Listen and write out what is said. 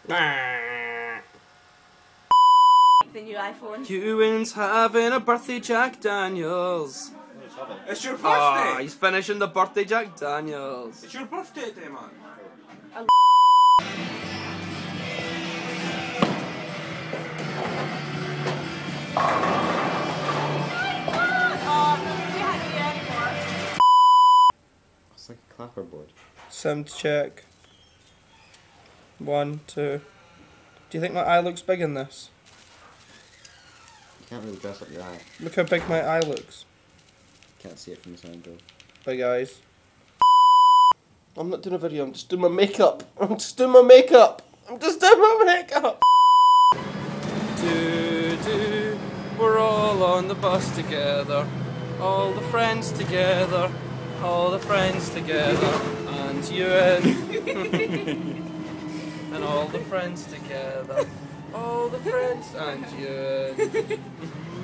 The new iPhone. Ewan's having a birthday Jack Daniels. It's your birthday! Ah, he's finishing the birthday Jack Daniels. It's your birthday today, man. It's like a clapperboard. Sound check. 1, 2. Do you think my eye looks big in this? You can't really dress up your eye. Look how big my eye looks. Can't see it from this angle. Big eyes. I'm not doing a video, I'm just doing my makeup. I'm just doing my makeup. We're all on the bus together. All the friends together. All the friends together. And Ewan. And all the friends together. All the friends and Ewan.